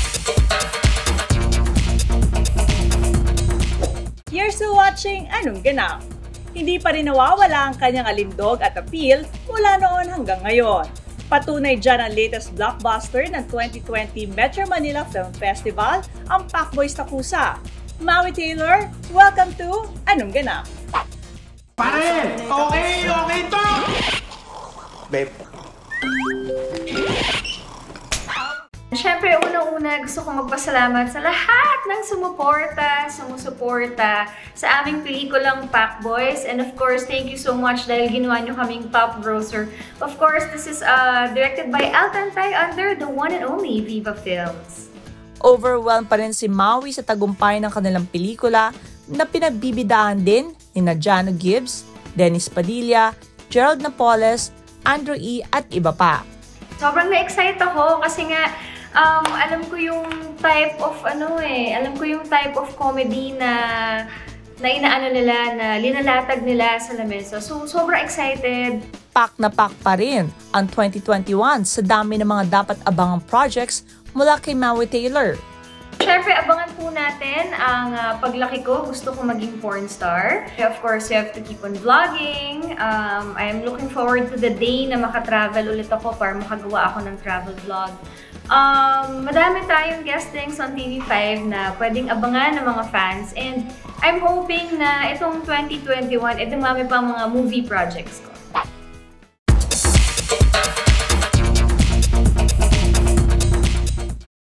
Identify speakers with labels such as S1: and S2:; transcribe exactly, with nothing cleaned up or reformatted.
S1: You're still watching Anong Ganap. Hindi pa rin nawawala ang kanyang alindog at appeal mula noon hanggang ngayon. Patunay dyan ang latest blockbuster ng twenty twenty Metro Manila Film Festival, ang Pacboy Takusa. Maui Taylor, welcome to Anong Ganap.
S2: Pare! Okay! Okay to!
S3: Babe.
S4: Siyempre, unang-una gusto kong magpasalamat sa lahat ng sumuporta, sumusuporta sa aming pelikulang Pacboys. And of course, thank you so much dahil ginawa nyo kaming top grosser. Of course, this is uh, directed by Al Tantay under the one and only Viva Films.
S1: Overwhelmed pa rin si Maui sa tagumpay ng kanilang pelikula na pinagbibidahan din ni Jano Gibbs, Dennis Padilla, Gerald Napoles, Andrew E. at iba pa.
S4: Sobrang na-excite ako kasi nga um, alam ko yung type of ano eh, alam ko yung type of comedy na na inaano nila, na linalatag nila sa lamesa. So, sobrang excited.
S1: Pak na pak pa rin ang twenty twenty-one sa dami ng mga dapat abangang projects mula kay Maui Taylor.
S4: Siyempre, abangan po natin ang uh, paglaki ko. Gusto ko maging porn star. Of course, you have to keep on vlogging. Um, I'm looking forward to the day na makatravel ulit ako para makagawa ako ng travel vlog. Um, madami tayong guestings on T V five na pwedeng abangan ng mga fans. And I'm hoping na itong twenty twenty-one, eh dumami pa mga movie projects ko.